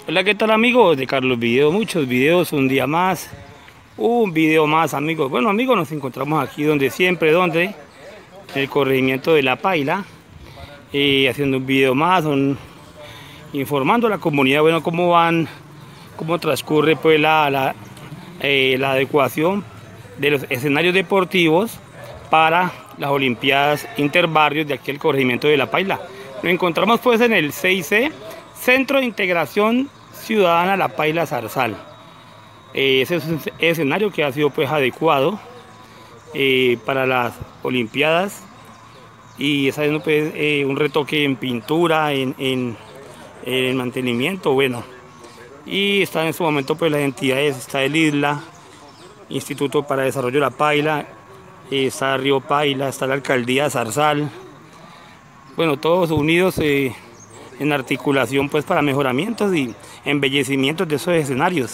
Hola, ¿qué tal amigos de Carlos Video? Muchos videos, un día más, un video más amigos. Bueno amigos, nos encontramos aquí donde siempre, en el corregimiento de La Paila, haciendo un video más, informando a la comunidad, bueno, cómo transcurre pues la adecuación de los escenarios deportivos para las Olimpiadas Interbarrios de aquí el corregimiento de La Paila. Nos encontramos pues en el CIC, Centro de Integración Ciudadana La Paila Zarzal. Ese es un escenario que ha sido pues adecuado para las Olimpiadas y está haciendo pues, un retoque en pintura, en mantenimiento, bueno. Y está en este momento pues las entidades, está el ISLA, Instituto para Desarrollo La Paila, está Río Paila, está la Alcaldía Zarzal. Bueno, todos unidos en articulación pues para mejoramientos y embellecimientos de esos escenarios.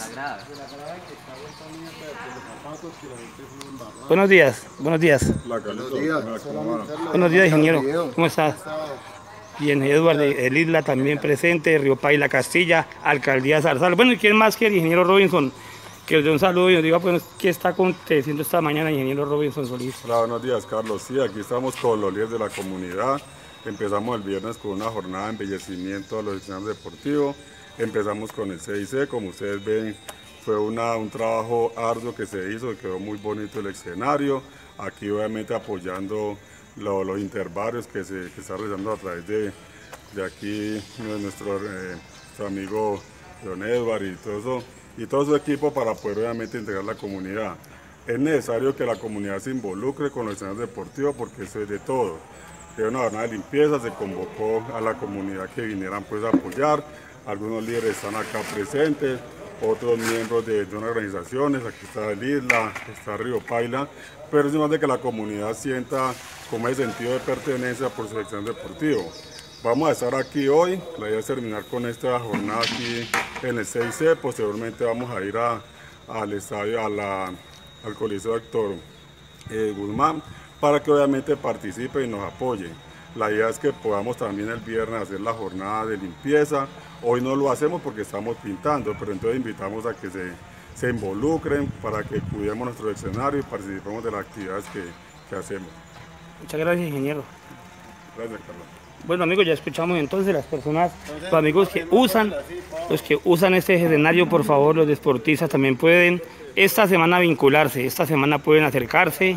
Buenos días, buenos días. Buenos días, ingeniero. ¿Cómo estás? Bien, Eduardo, el Isla también presente, Río Paila, Castilla, Alcaldía Zarzal. Bueno, ¿y quién más que el ingeniero Robinson? Que os dé un saludo y nos diga pues, qué está aconteciendo esta mañana, ingeniero Robinson Solís. Hola, buenos días, Carlos. Sí, aquí estamos con los líderes de la comunidad. Empezamos el viernes con una jornada de embellecimiento a los escenarios deportivos. Empezamos con el CIC, como ustedes ven, fue un trabajo arduo que se hizo, quedó muy bonito el escenario. Aquí obviamente apoyando los interbarrios que se está realizando a través de aquí nuestro amigo Don Edward y todo su equipo para poder obviamente integrar la comunidad. Es necesario que la comunidad se involucre con los escenarios deportivos porque eso es de todo. De una jornada de limpieza se convocó a la comunidad que vinieran pues a apoyar. Algunos líderes están acá presentes, otros miembros de unas organizaciones, aquí está el Isla, está Río Paila, pero es más de que la comunidad sienta como ese sentido de pertenencia por su sección deportivo. Vamos a estar aquí hoy, la idea es terminar con esta jornada aquí en el CIC, posteriormente vamos a ir al estadio, al Coliseo Héctor Guzmán, para que obviamente participe y nos apoye. La idea es que podamos también el viernes hacer la jornada de limpieza. Hoy no lo hacemos porque estamos pintando, pero entonces invitamos a que se involucren para que cuidemos nuestro escenario y participemos de las actividades que hacemos. Muchas gracias, ingeniero. Gracias, Carlos. Bueno amigos, ya escuchamos entonces las personas, los amigos que usan este escenario, por favor, los deportistas también pueden esta semana vincularse, esta semana pueden acercarse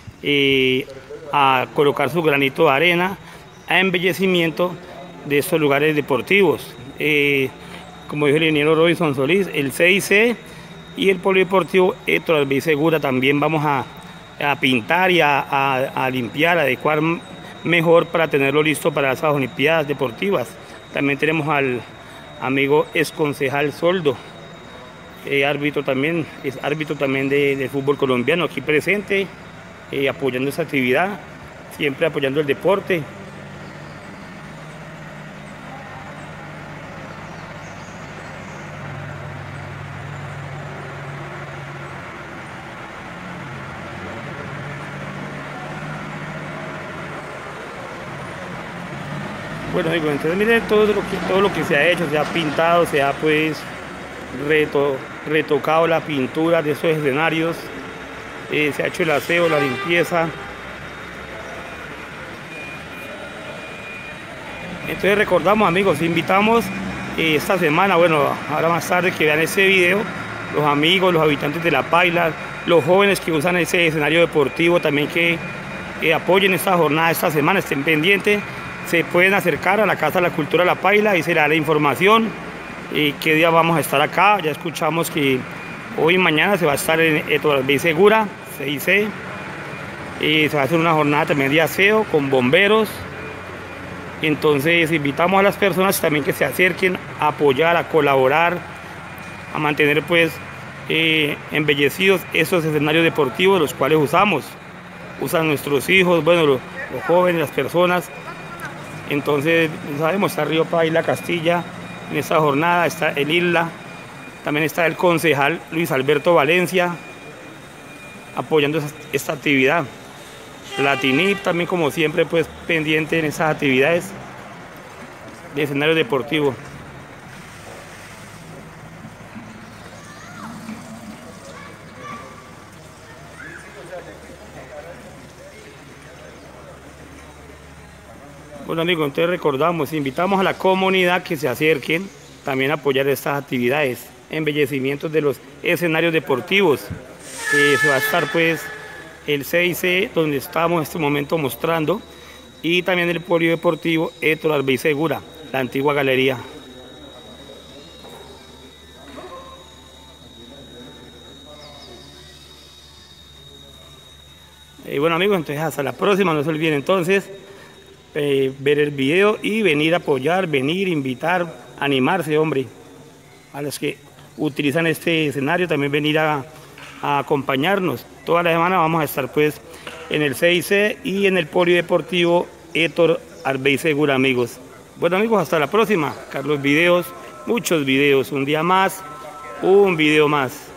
a colocar su granito de arena a embellecimiento de estos lugares deportivos. Como dijo el ingeniero Robinson Solís, el CIC y el Polideportivo Héctor Albey Segura también vamos a pintar y a limpiar, a adecuar mejor para tenerlo listo para esas Olimpiadas deportivas. También tenemos al amigo exconcejal Soldo, árbitro también, es árbitro también de fútbol colombiano aquí presente, apoyando esta actividad, siempre apoyando el deporte. Bueno amigos, entonces miren todo lo que se ha hecho, se ha pintado, se ha pues retocado la pintura de esos escenarios, se ha hecho el aseo, la limpieza. Entonces recordamos amigos, invitamos esta semana, bueno, ahora más tarde que vean ese video, los amigos, los habitantes de La Paila, los jóvenes que usan ese escenario deportivo también que apoyen esta jornada esta semana, estén pendientes. Se pueden acercar a la Casa de la Cultura La Paila y se le da la información qué día vamos a estar acá. Ya escuchamos que hoy y mañana se va a estar en Héctor Albey Segura, CIC, y se va a hacer una jornada también de aseo con bomberos. Entonces invitamos a las personas también que se acerquen a apoyar, a colaborar, a mantener pues embellecidos esos escenarios deportivos los cuales usan nuestros hijos, bueno, los jóvenes, las personas. Entonces, sabemos, está Río Paila, Castilla, en esta jornada está el Isla, también está el concejal Luis Alberto Valencia, apoyando esta actividad. La TINIP también, como siempre, pues pendiente en esas actividades de escenario deportivo. Bueno amigos, entonces recordamos, invitamos a la comunidad que se acerquen también a apoyar estas actividades, embellecimientos de los escenarios deportivos. Se va a estar pues el CIC donde estamos en este momento mostrando, y también el polideportivo Héctor Arbey Segura, la antigua galería. Bueno amigos, entonces hasta la próxima, no se olviden entonces ver el video y venir a apoyar, venir, invitar, animarse, hombre, a los que utilizan este escenario, también venir a acompañarnos. Toda la semana vamos a estar pues en el CIC y en el polideportivo Héctor Arbey Segura, amigos. Bueno amigos, hasta la próxima. Carlos Videos, muchos videos, un día más, un video más.